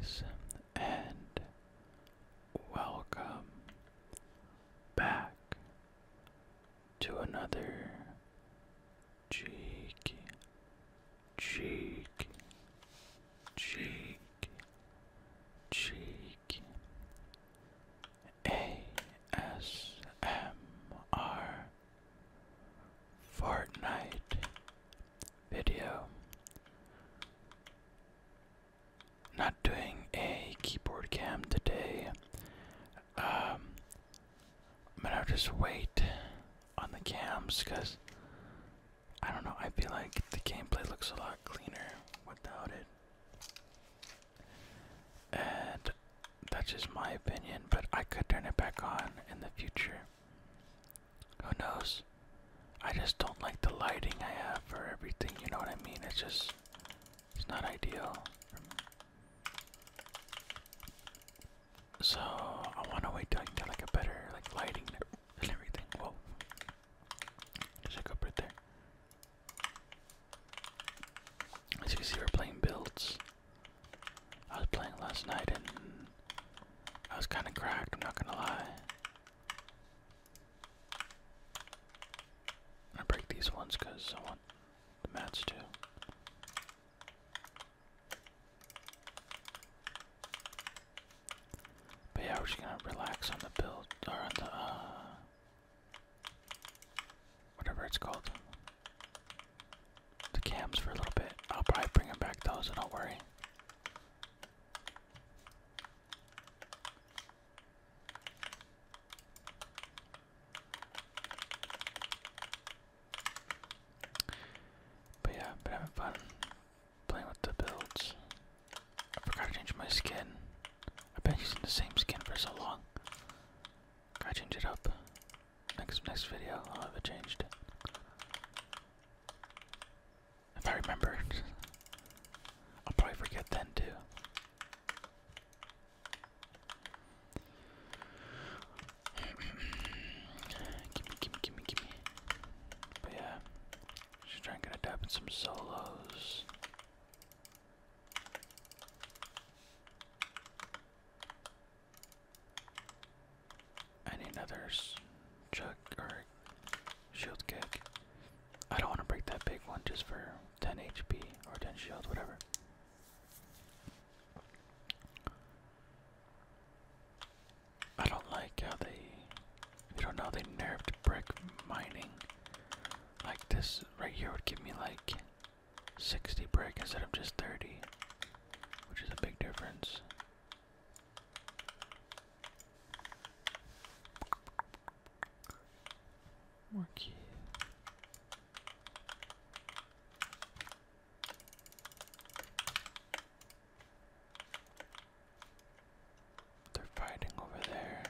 guys, and welcome back to another cheeky, cheeky, cheeky, cheeky ASMR Fortnite video. Not doing a keyboard cam today. I'm gonna just wait on the cams because I don't know, I feel like the gameplay looks a lot cleaner without it. And that's just my opinion, but I could turn it back on in the future. Who knows? I just don't like the lighting I have for everything, you know what I mean? It's not ideal. So I want to wait till I can get like a better lighting and everything. Whoa, there's a cup right there. As you can see, we're playing builds. I was playing last night and I was kind of cracked, I'm not gonna lie. I break these ones because I want the mats too. But yeah, we're just gonna relax on the build, or on the, whatever it's called. The cams for a little bit. I'll probably bring them back though, so don't worry. But yeah, I've been having fun playing with the builds. I forgot to change my skin. I've been using the same skin for so long. Gotta change it up. Next video, I'll have it changed. If I remember, I'll probably forget then too. Gimme. But yeah, just trying to get a dab in some solos. I need another jug or shield kick. I don't want to break that big one just for 10 HP or 10 shield, whatever. I don't like how you don't know, they nerfed brick mining. Like this right here would give me like 60 brick instead of just 30, which is a big difference. More key. They're fighting over there.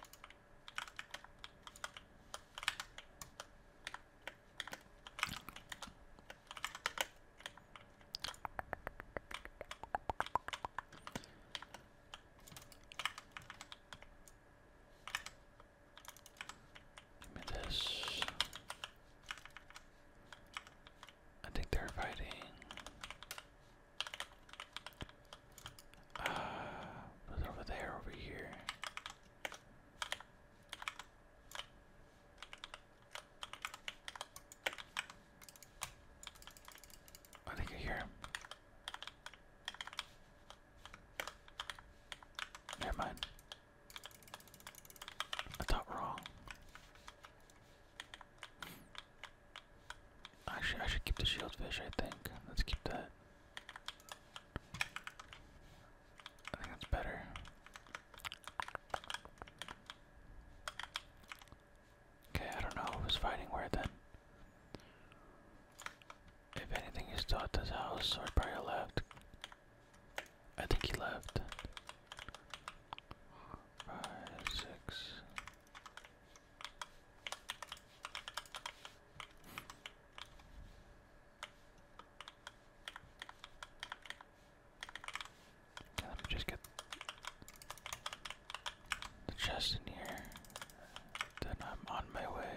Give me this. I think they're fighting. Was it over there, over here? I think I hear him. Never mind. I thought wrong. Actually, I should keep the shield fish, I think. Let's keep that. I think that's better. Okay, I don't know who's fighting where then. If anything, he's still at this house, or probably left. I think he left. 5, 6. Okay, let me just get the chest in here. Then I'm on my way.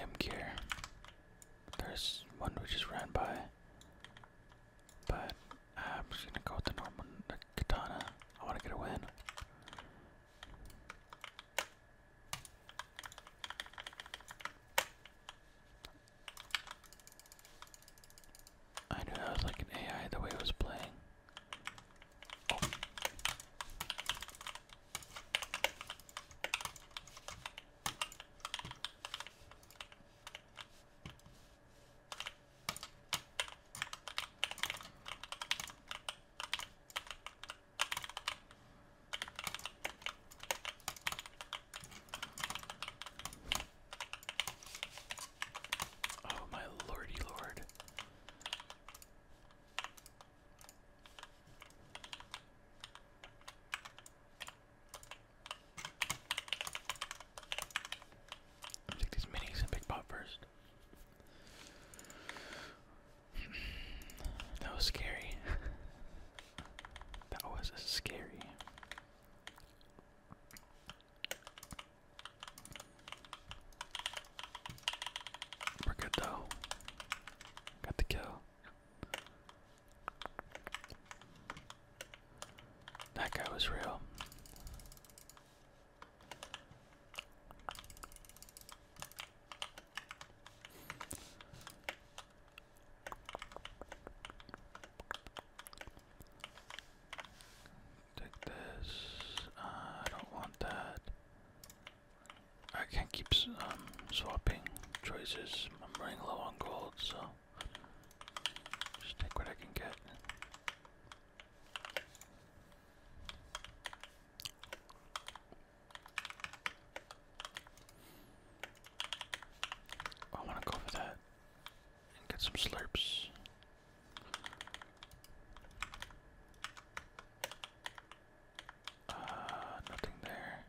random gear. There's one we just ran by. But I'm just gonna go with the normal katana. I wanna get a win. I knew that was like an AI the way it was playing. Oh. Oh my lordy lord. Take these minis and big pop first. That was scary. That was scary. We're good though. Got the kill. That guy was real. Take this. I don't want that. I can't keep swapping choices. I'm running low on gold, so just take what I can get. I want to go for that and get some slurps. Nothing there.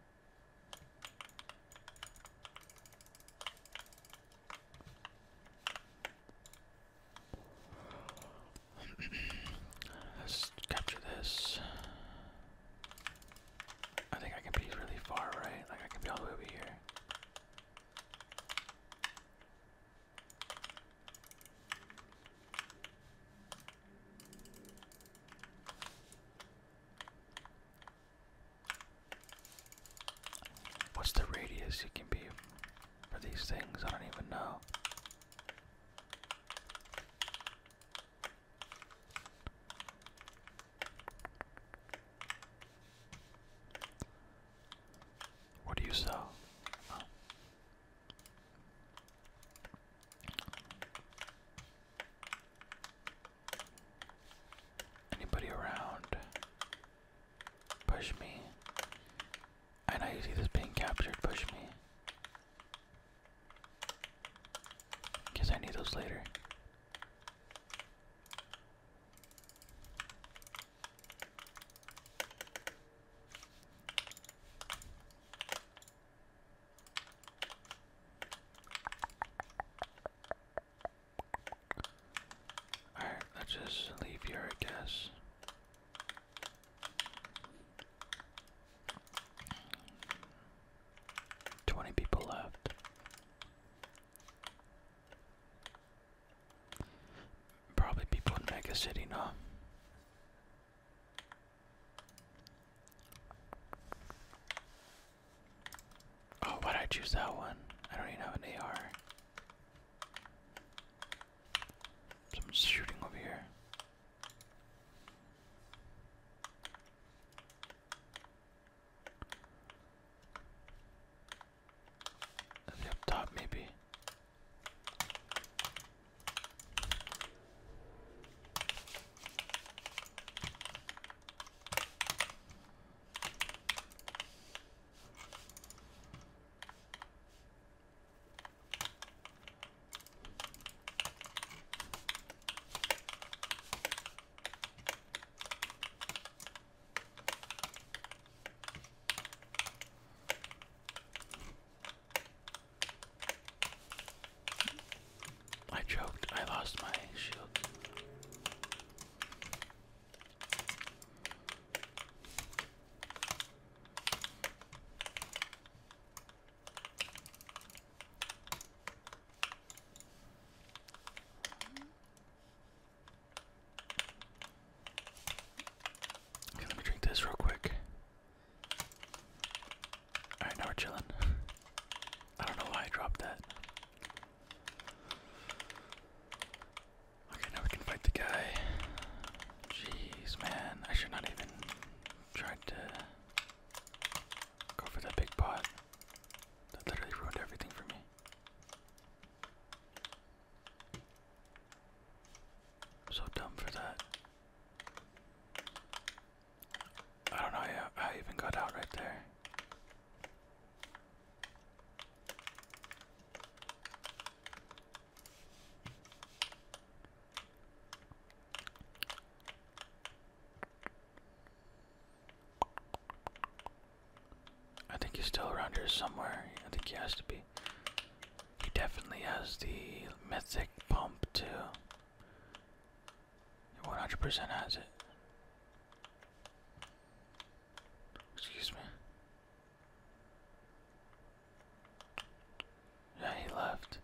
Let's capture this. I think I can be really far, right? Like I can be all the way over here. What's the radius you can be for these things? I don't even know. What do you sell? Oh. Anybody around? Push me. I know you see this being captured. Push me. Guess I need those later. Alright, let's just leave here, I guess. People left. Probably people in Mega City, no? Oh, why'd I choose that one? I don't even have an AR. Someone's shooting over here. Up top, maybe. around here somewhere. I think he has to be. He definitely has the mythic pump too. He 100% has it. Excuse me. Yeah, he left.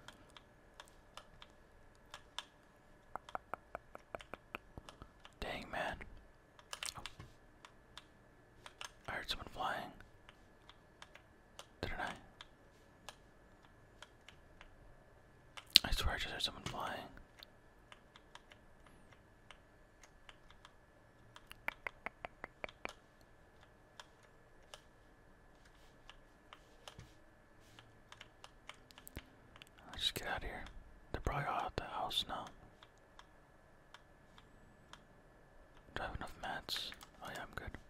Dang, man. Oh. I heard someone flying. Didn't I? I swear I just heard someone flying. Let's just get out of here. They're probably all at the house now. Do I have enough mats? Oh yeah, I'm good.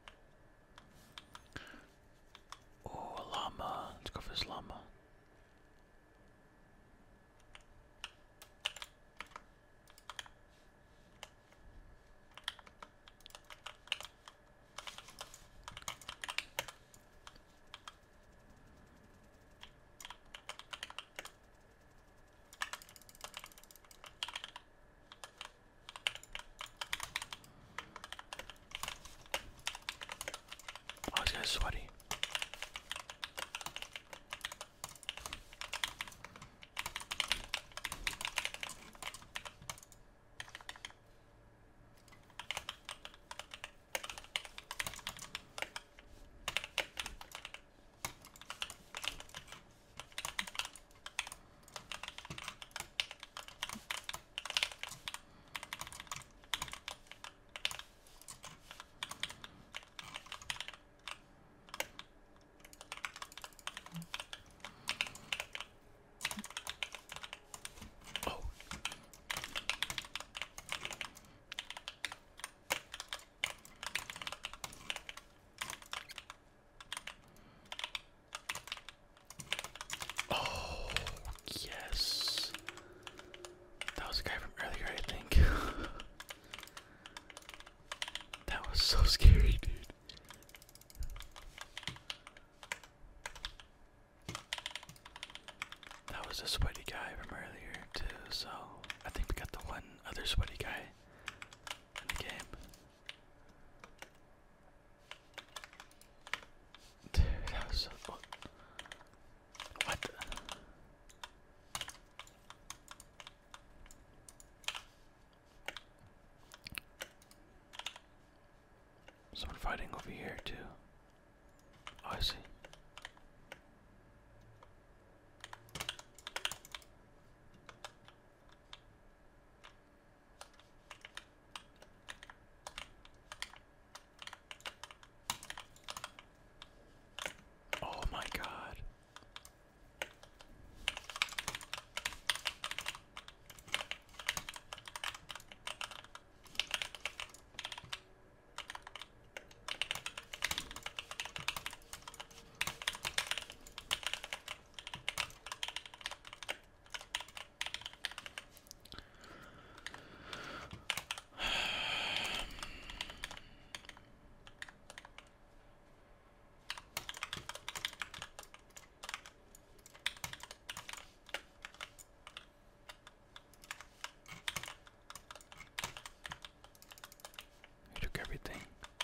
Oh, a llama. Let's go for this llama. Oh, this guy's sweaty. Yes. That was the guy from earlier, I think. That was so scary, dude. That was a sweaty guy from earlier, too, so I think we got the one other sweaty guy in the game. Dude, that was so fun. What the? Someone fighting over here too. Oh, I see. Oh my God. He took everything.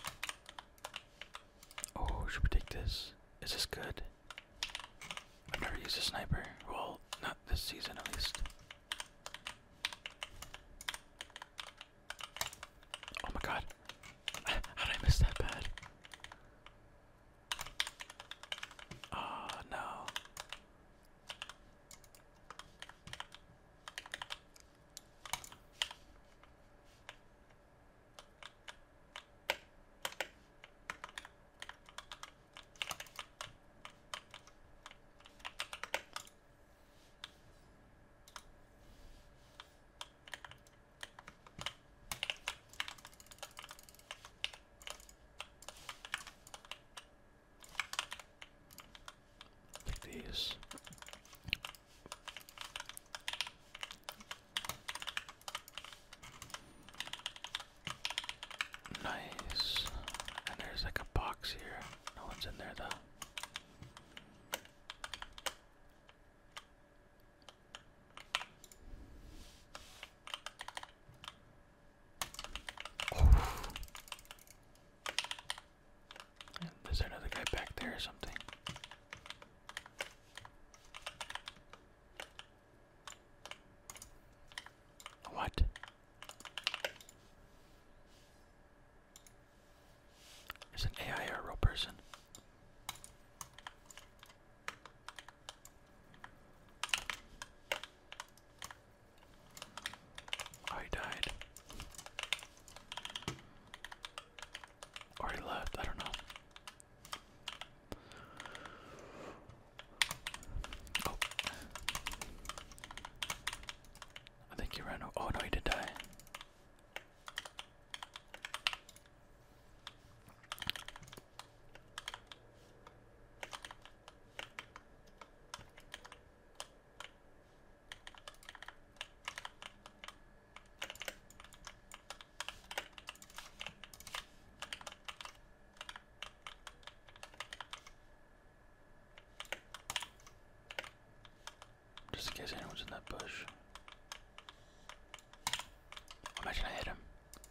Oh, should we take this? Is this good? I've never used a sniper. Well, not this season at least. Oh my God. How did I miss that bad? Oh no. These. Nice. And there's like a box here. No one's in there though. that bush. Imagine I hit him.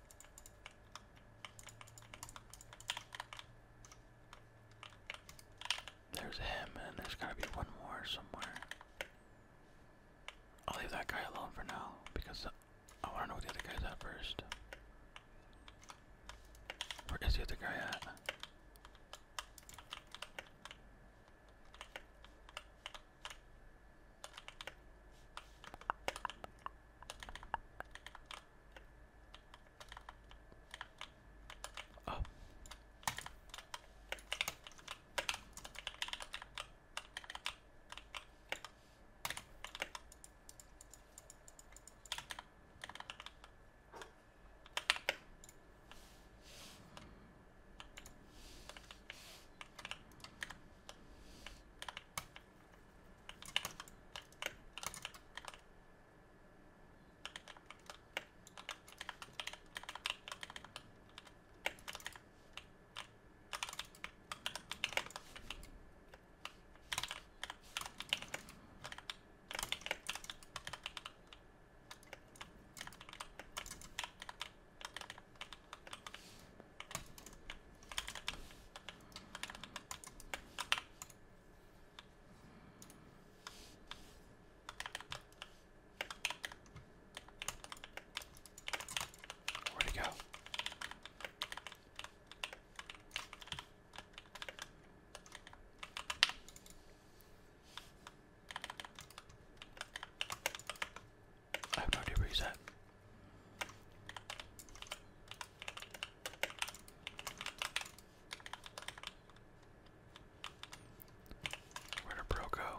There's him, and there's gotta be one more somewhere. I'll leave that guy alone for now, because I wanna know where the other guy's at first. Where is the other guy at? Oh. Where'd he go? I have no idea where he's at. Where'd a bro go?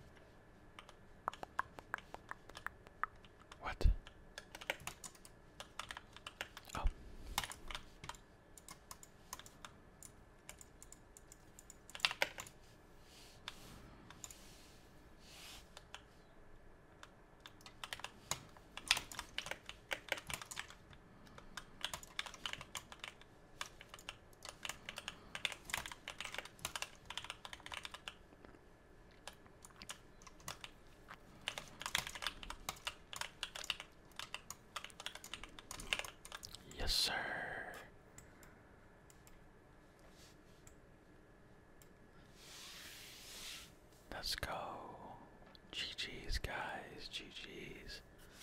What? Oh. Yes, sir. Let's go. GG's, guys. GG's.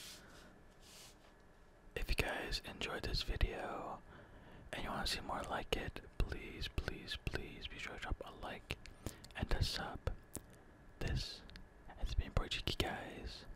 If you guys enjoyed this video and you want to see more like it, please, please, please be sure to drop a like and a sub. This has been Boy Cheeky, guys.